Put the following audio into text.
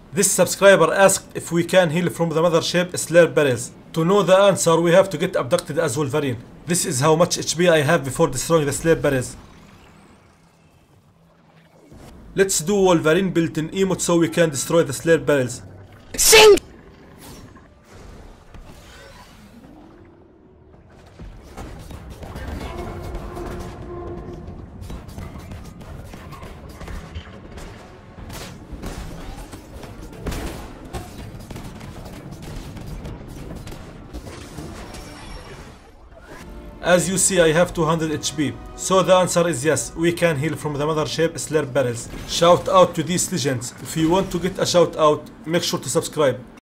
This subscriber asked if we can heal from the mothership slurp barrels. To know the answer, we have to get abducted as Wolverine. This is how much HP I have before destroying the slurp barrels. Let's do Wolverine built-in emote so we can destroy the slurp barrels. Sing! As you see, I have 200 HP. So the answer is yes, we can heal from the mothership slurp barrels. Shout out to these legends. If you want to get a shout out, make sure to subscribe.